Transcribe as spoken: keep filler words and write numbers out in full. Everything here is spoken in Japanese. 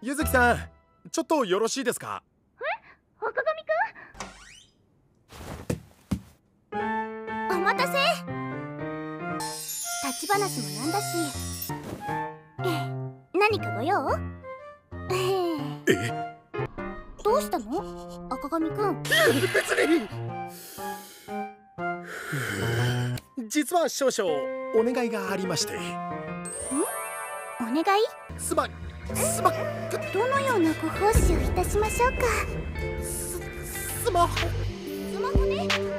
ゆずきさん、ちょっとよろしいですか？ え、赤髪くん。お待たせ。立ち話もなんだし、ええ、何かご用？ええ。どうしたの、赤髪くん？ 別に。実は少々お願いがありまして。ん？ お願い？ すま、すま、 どのようなご奉仕をいたしましょうか。 す、スマホ。 スマホね。